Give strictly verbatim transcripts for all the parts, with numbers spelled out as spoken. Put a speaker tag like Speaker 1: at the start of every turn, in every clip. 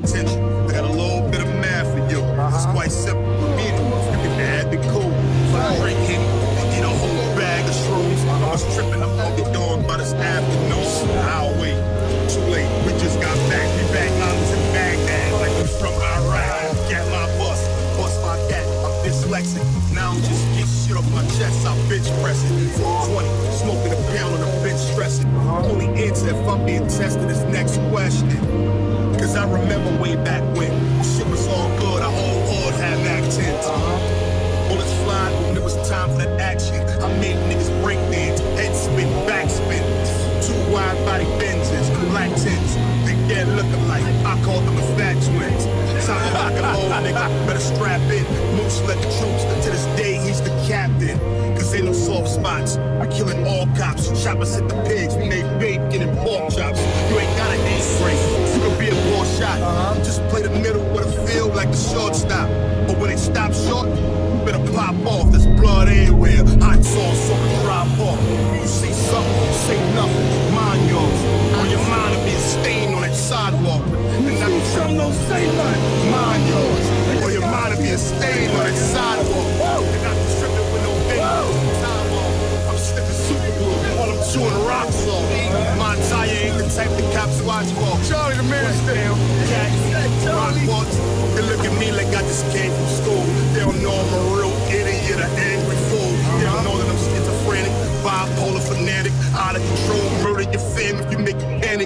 Speaker 1: attention. I got a little bit of math for you. Uh-huh. It's quite simple for me. You can add the code. If I drink him and get a whole bag of shrooms, I was tripping. I'm gonna be done by this afternoon. I'll wait. Too late. We just got back. We back. I was in Baghdad, like we from Iraq. Get my bus, bust my cat. I'm dyslexic. Now I'm just get shit off my chest. I bitch pressing. four twenty, smoking a pound on the bench stressing. Only answer if I'm being tested is next question. Cause I remember way back when shit was all good. Our whole hood had Mac tens. Bullets flying when it was time for that action. I made niggas break dance, head spin, back spin. Two wide body Benzes, black tents. They dead looking like I called them the fat twins. Time to rock and roll, nigga. Better strap in. Moose led the troops. To this day, he's the captain. Cause ain't no soft spots. We're killing all cops. Choppers hit the pigs. We made bacon and pork chops. You ain't got an aim break. You can be a ball shot. Uh-huh. Just play the middle with a field like the shortstop. But when it stops short, you better pop off. There's blood everywhere. Hot sauce on the drop off. You see something, you say nothing. Mind yours. Or your mind will be a stain on that sidewalk. And now you some don't say nothing. Mind yours. Or your mind will be a stain on that sidewalk. And I'm tripping with no fingers. Time off. I'm slipping super glue. While I'm chewing rocks off. My entire ain't the type the cops watch for. Charlie the man down. Cats, rock walks. They look at me like I just came from school. They don't know I'm a real idiot, an angry fool. They don't know that I'm schizophrenic, bipolar fanatic, out of control, murder your fam if you make me panic.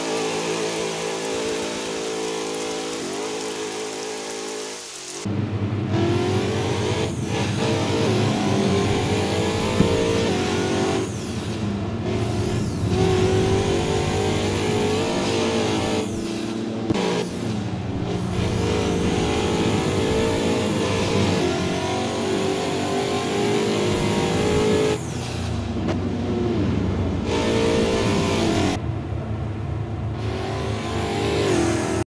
Speaker 2: You